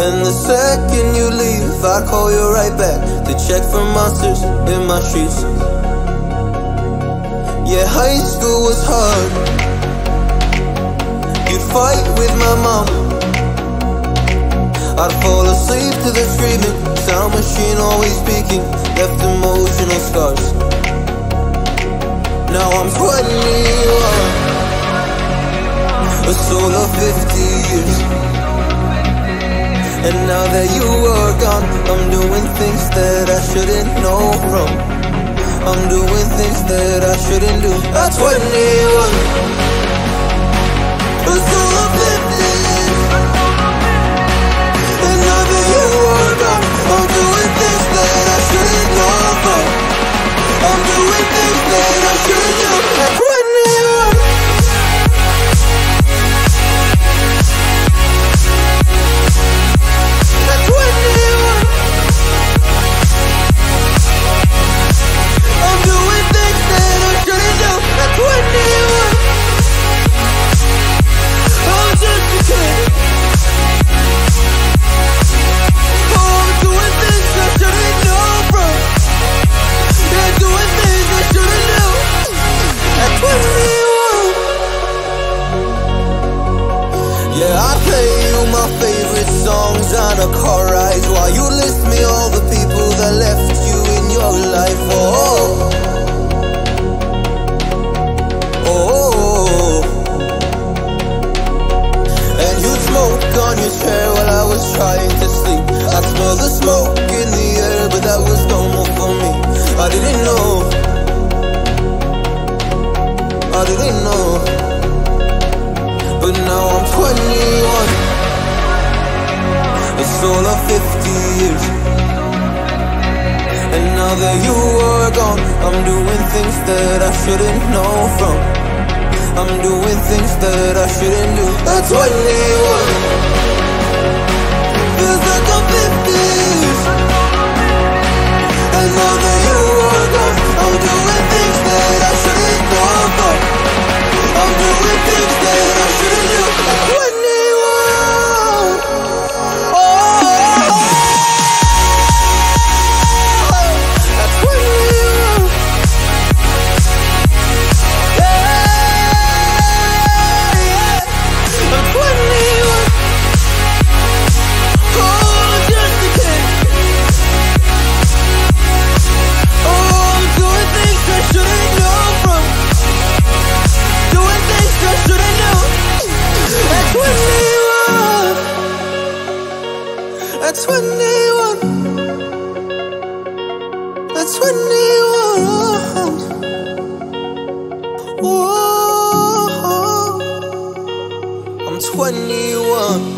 And the second you leave, I call you right back to check for monsters in my streets. Yeah, high school was hard. You'd fight with my mom. I'd fall asleep to the screaming, sound machine always speaking, left emotional scars. Now I'm 21, a soul of 50 years. And now that you are gone, I'm doing things that I shouldn't know from. I'm doing things that I shouldn't do. At 21, a soul of 50 years. And now that you are gone, I'm doing things that I shouldn't know from. I'm doing things that I shouldn't do. At 21. On a car ride while you list me all the people that left you in your life. And you'd smoke on your chair while I was trying to sleep. I smell the smoke in the air, but that was normal for me. I didn't know. But now I'm 21, a soul of 50 years. And now that you are gone, I'm doing things that I shouldn't know from. I'm doing things that I shouldn't do. At 21, feels like I'm 50 years. And now that you are gone, I'm doing things that I shouldn't know from. I'm doing things that I shouldn't do. At 21. That's 21. That's 21. Oh, I'm 21.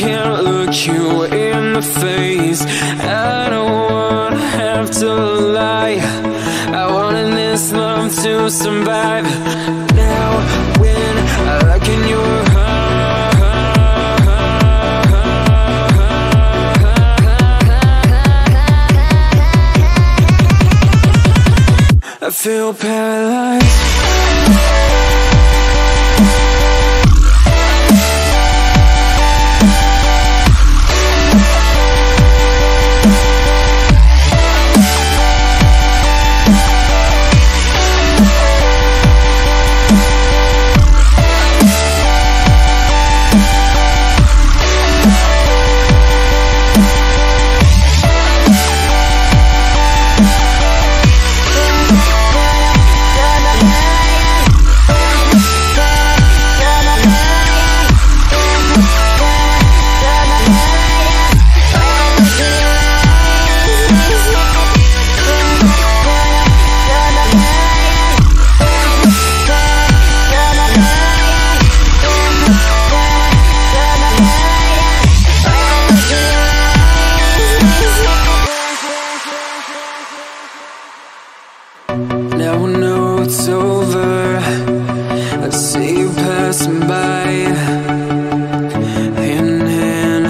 can't look you in the face. I don't wanna have to lie. I wanted this love to survive. Now when I look in your I feel paralyzed. Now I know it's over. I see you passing by, hand in hand,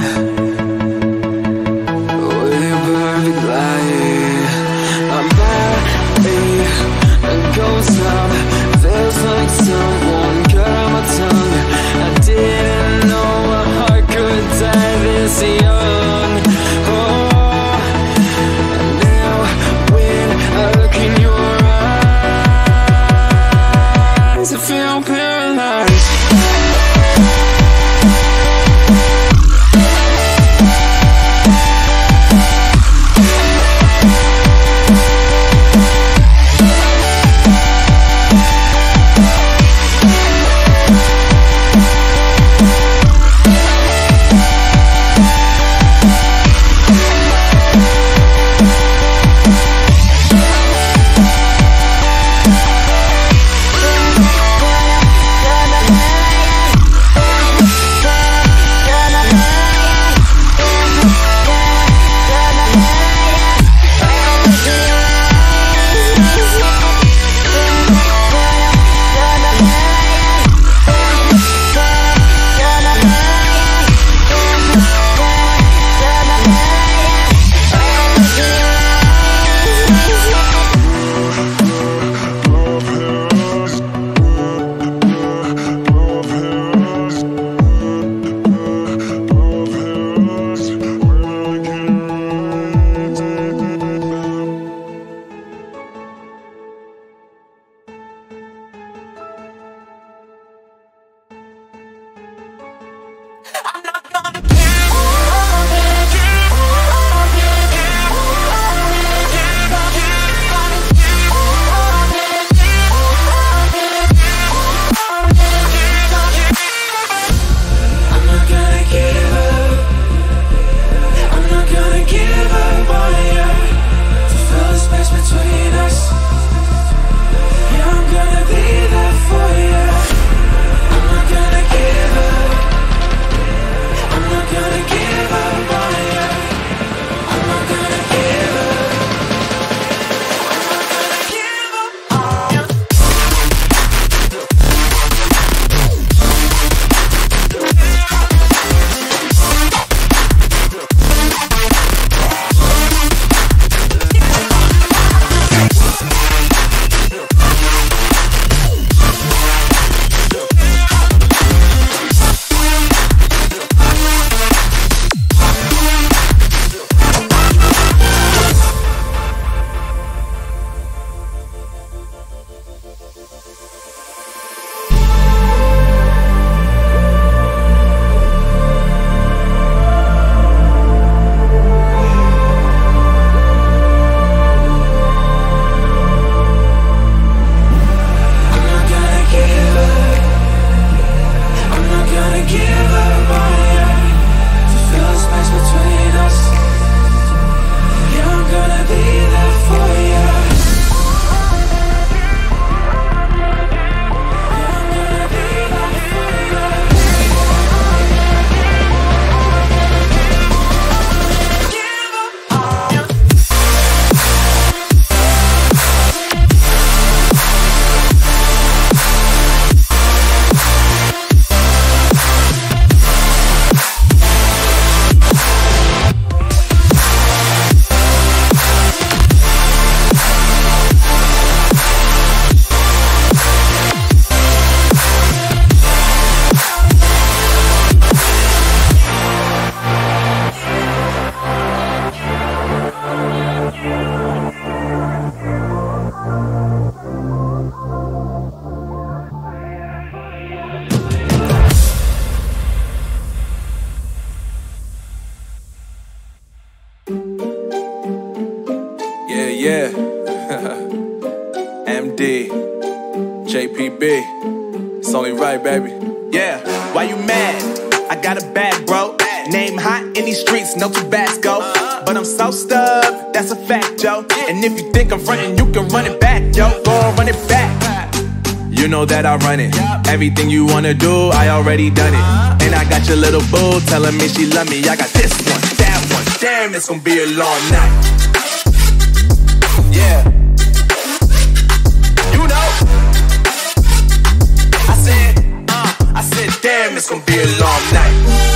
with your perfect light. My body goes up, feels like someone cut out my tongue. I didn't know my heart could die this young. Oh, now when I look in your eyes, I feel paralyzed. Yeah. MD. JPB. It's only right, baby. Yeah, why you mad? I got a bag, bro. Name hot in these streets, no Tabasco. But I'm so stubbed, that's a fact, yo. And if you think I'm frontin', you can run it back, yo. Go and run it back. You know that I run it. Everything you wanna do, I already done it. And I got your little boo telling me she love me. I got this one, that one. Damn, it's gonna be a long night. Yeah. You know. I said, damn, it's gonna be a long night.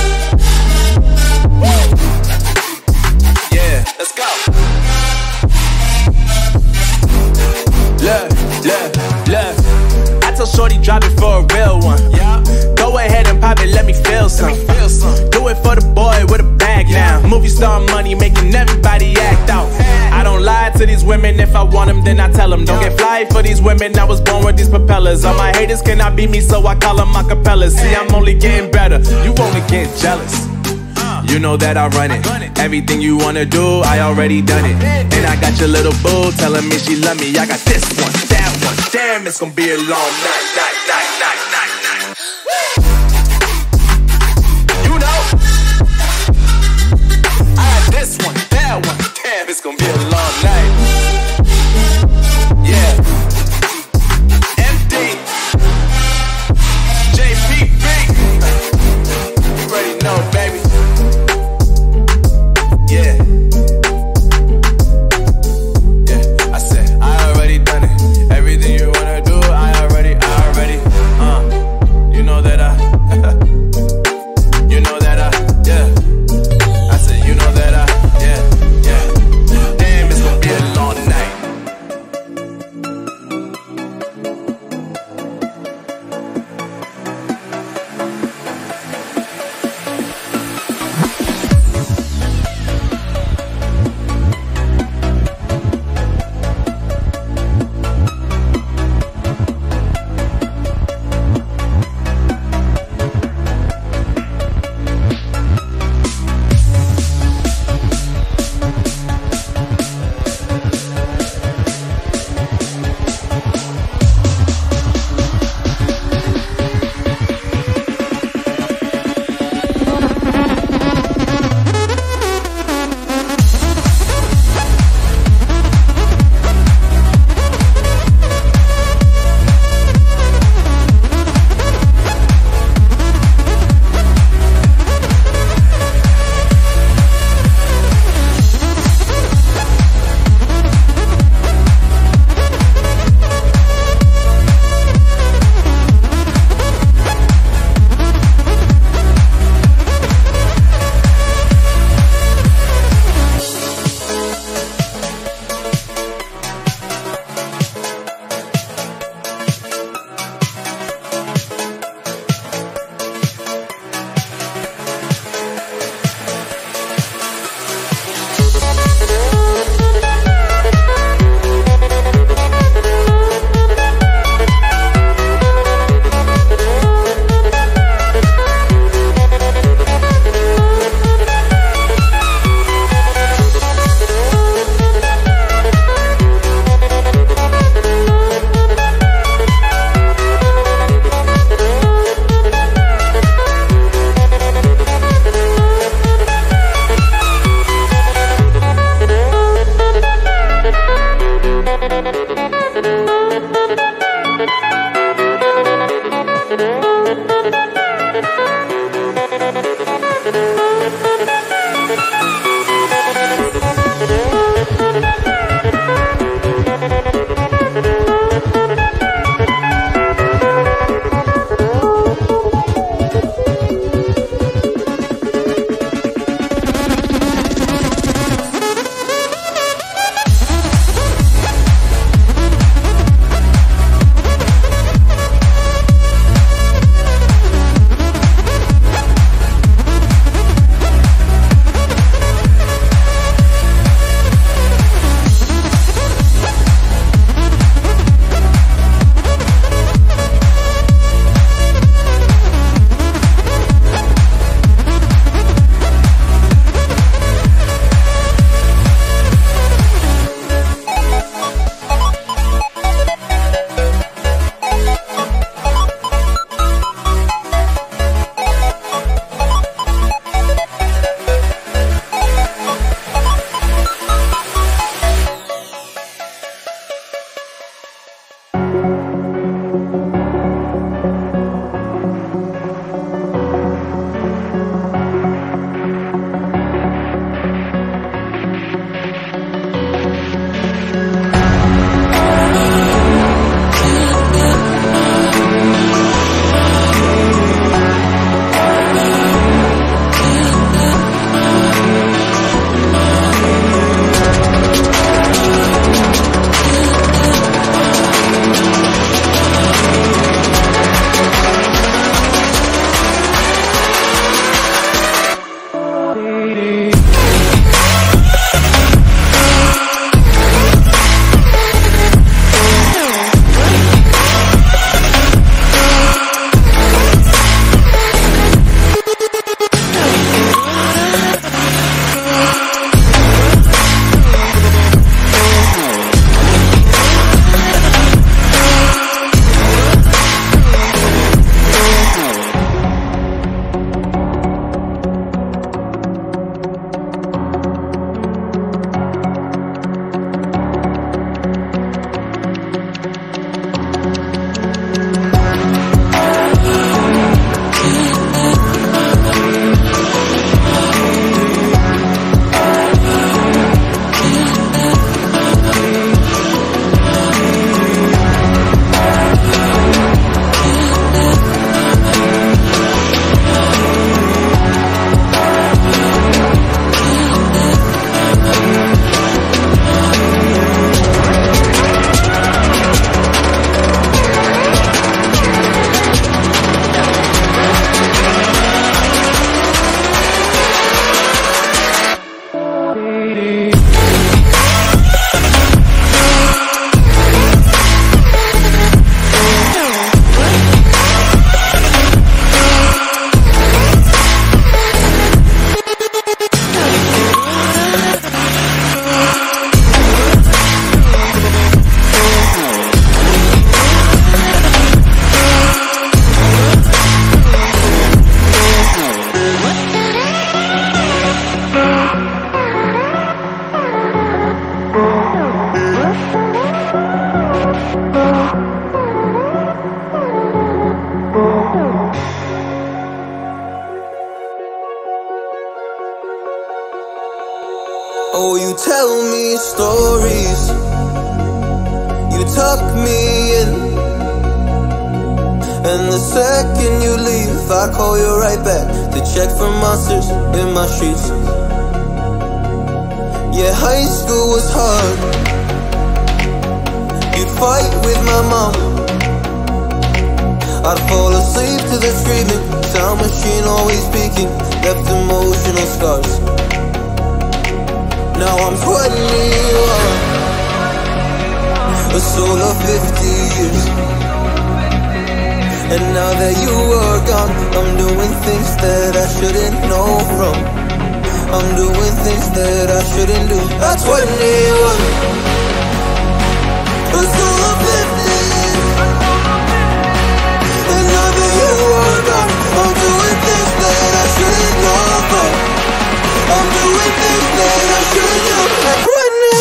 Yeah, let's go. Look. I tell shorty drop it for a real one. Yeah. Go ahead and pop it, let me feel some. Do it for the boy with a bag now. Movie star money making everybody act out. I don't lie to these women, if I want them then I tell them. Don't get fly for these women, I was born with these propellers. All my haters cannot beat me, so I call them acapellas. See, I'm only getting better, you only get jealous. You know that I run it. Everything you wanna do, I already done it. And I got your little boo telling me she love me. I got this one, that one. Damn, it's gonna be a long night. You know, I got this one, that one. Damn, it's gonna be a long night. Yeah. MD. JPB. You already know, baby. Yeah. Yeah, I said, I already done it. Everything you wanna do, I already. tell me stories, you tuck me in, and the second you leave I call you right back to check for monsters in my streets. Yeah, high school was hard. You'd fight with my mom, I'd fall asleep to the screaming, sound machine always speaking, left emotional scars. Now I'm 21, a soul of 50 years. And now that you are gone, I'm doing things that I shouldn't know from. I'm doing things that I shouldn't do. At 21, a soul of 50 years. And now that you are gone, I'm doing things that I shouldn't know from. I'm doing things that I shouldn't do. At 21.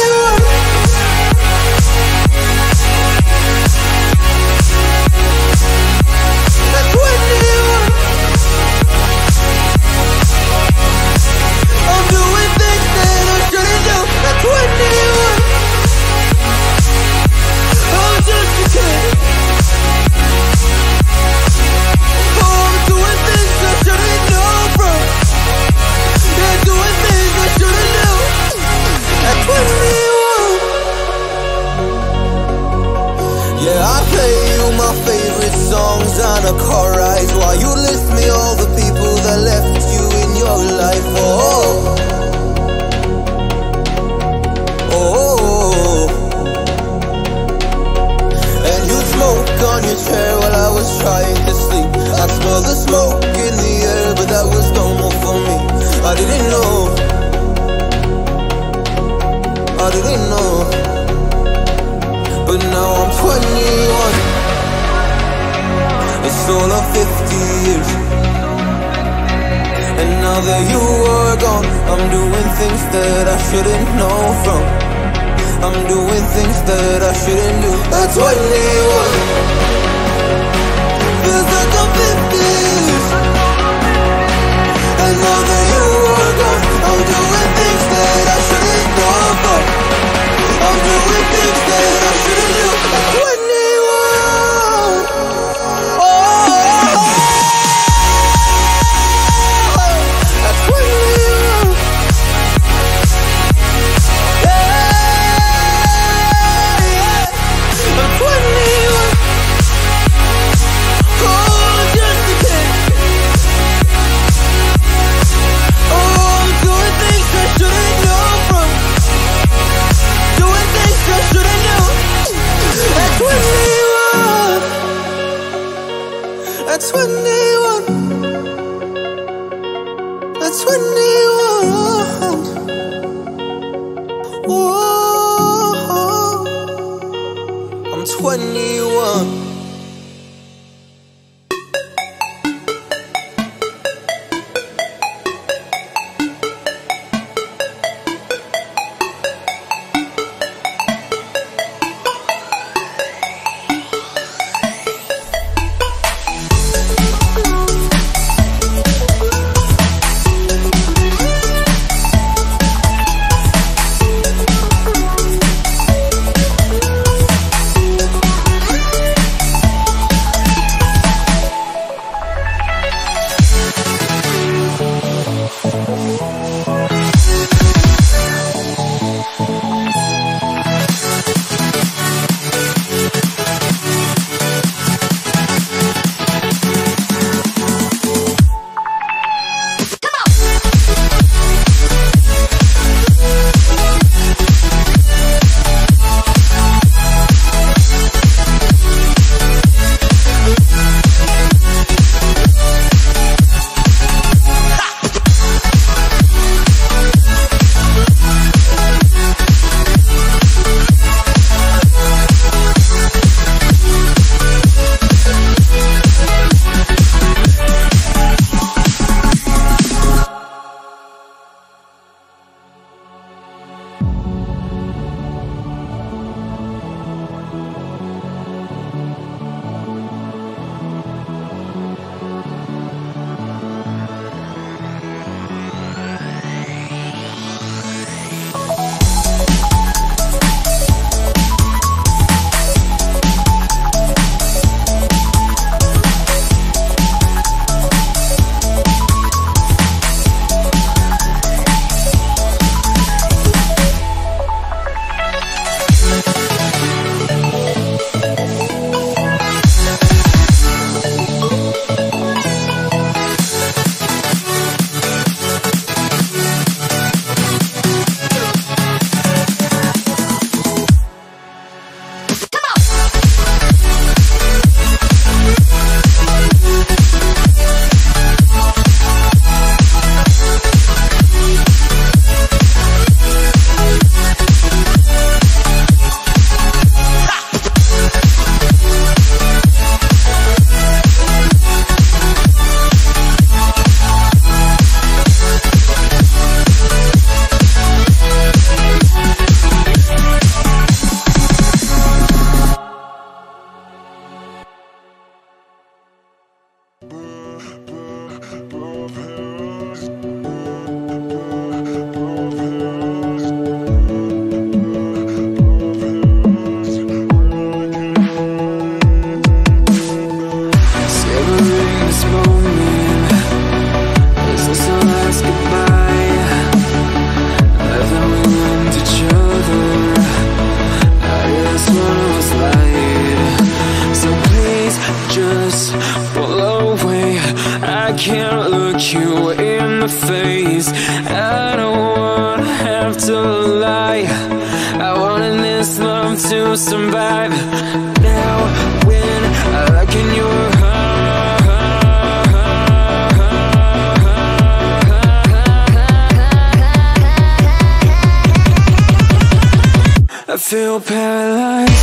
Yeah, I play you my favorite songs on a car ride while you list me all the people that left you in your life. Oh. And you'd smoke on your chair while I was trying to sleep. I'd smell the smoke in the air, but that was normal for me. I didn't know. But now I'm 21, a soul of 50 years. And now that you are gone, I'm doing things that I shouldn't know from. I'm doing things that I shouldn't do. At 21, feels like I'm 50 years. And now that you are gone, I'm doing things that I shouldn't know from. I'm doing things that I shouldn't do. At 21. Oh, at 21. Yeah, at 21. Oh, just a kid. Oh, I'm doing things I shouldn't know from. Doing things I shouldn't know. At 21. At 21. At 21. Oh, I'm 21. can't look you in the face. I don't wanna have to lie. I wanted this love to survive. Now when I look in your I feel paralyzed.